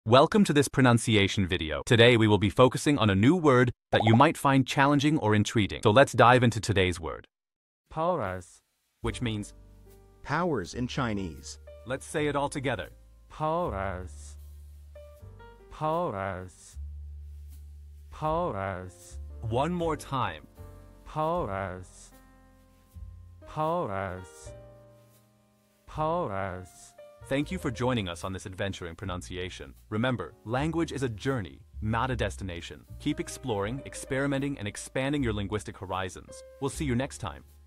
Welcome to this pronunciation video. Today we will be focusing on a new word that you might find challenging or intriguing. So let's dive into today's word. Powers. Which means, powers in Chinese. let's say it all together. Powers. Powers. Powers. One more time. Powers. Powers. Powers. Thank you for joining us on this adventure in pronunciation. Remember, language is a journey, not a destination. Keep exploring, experimenting, and expanding your linguistic horizons. We'll see you next time.